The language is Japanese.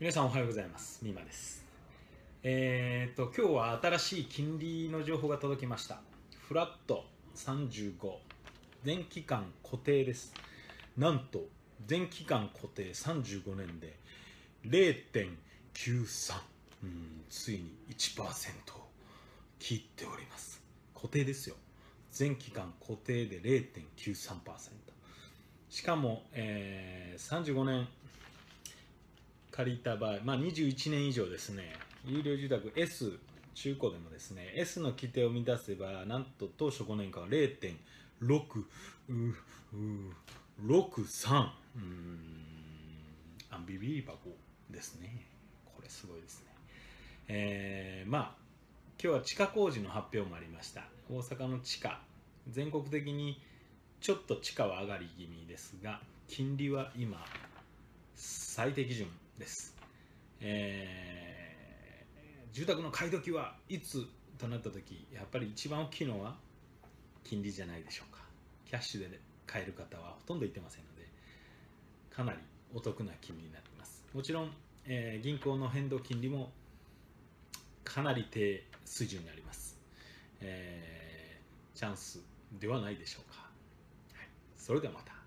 皆さんおはようございます。ミーマです。今日は新しい金利の情報が届きました。フラット35、全期間固定です。なんと、全期間固定35年で0.93。ついに 1% を切っております。固定ですよ。全期間固定で 0.93%。しかも、35年借りた場合、21年以上ですね、有料住宅 S 中古でもですね、S の規定を満たせば、なんと当初5年間は0.663。アンビリーバボーですね。これすごいですね。今日は地価工事の発表もありました。大阪の地価、全国的にちょっと地価は上がり気味ですが、金利は今、最低基準です。住宅の買い時はいつとなった時、やっぱり一番大きいのは金利じゃないでしょうか。キャッシュで買える方はほとんどいてませんので、かなりお得な金利になっています。もちろん、銀行の変動金利もかなり低水準になります。チャンスではないでしょうか。はい、それではまた。